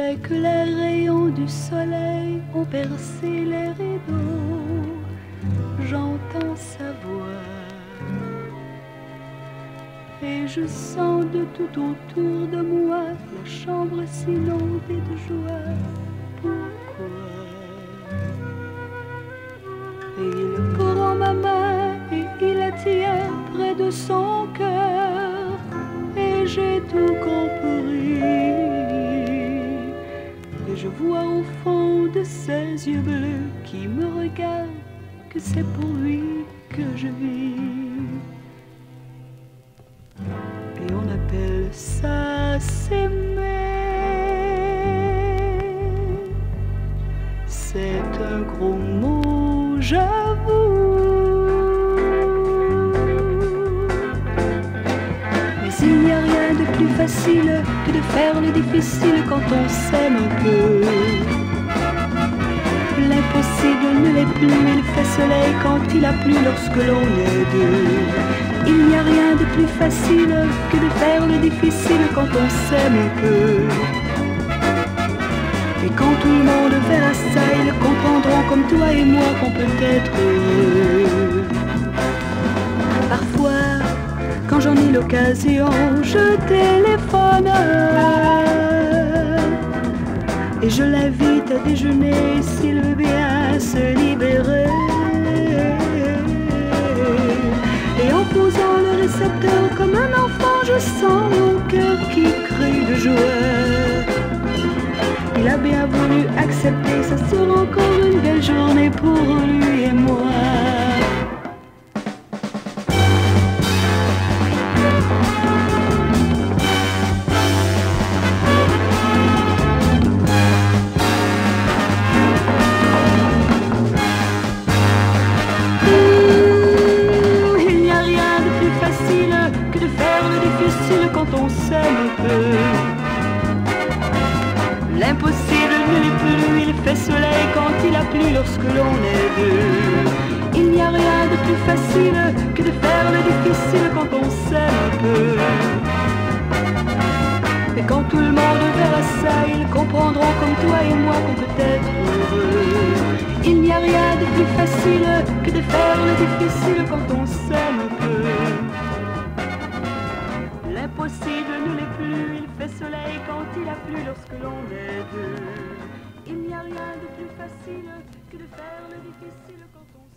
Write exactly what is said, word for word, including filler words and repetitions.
Dès que les rayons du soleil ont percé les rideaux, j'entends sa voix et je sens de tout autour de moi la chambre s'inonder de joie. Pourquoi? Et il prend ma main et il la tient près de son cœur, et j'ai tout compris. Et je vois au fond de ses yeux bleus qui me regardent que c'est pour lui que je vis. Et on appelle ça s'aimer. C'est un gros mot, j'avoue. Mais il n'y a rien de plus facile que de faire le difficile quand on s'aime un peu. L'impossible ne l'est plus, il fait soleil quand il a plu lorsque l'on est deux. Il n'y a rien de plus facile que de faire le difficile quand on s'aime un peu. Et quand tout le monde verra ça, ils comprendront comme toi et moi qu'on peut être heureux. Parfois, quand j'en ai l'occasion, je téléphone et je l'invite à déjeuner s'il veut bien se libérer. Et en posant le récepteur comme un enfant, je sens mon cœur qui crie de joie. Il a bien voulu accepter, ça sera encore une belle journée pour lui et moi. Quand on s'aime un peu, l'impossible ne l'est plus, il fait soleil quand il a plu lorsque l'on est deux. Il n'y a rien de plus facile que de faire le difficile quand on s'aime un peu. Et quand tout le monde verra ça, ils comprendront comme toi et moi qu'on peut être heureux. Il n'y a rien de plus facile que de faire le difficile quand on s'aime un peu. L'impossible ne l'est plus, il fait soleil quand il a plu lorsque l'on est deux. Il n'y a rien de plus facile que de faire le difficile quand on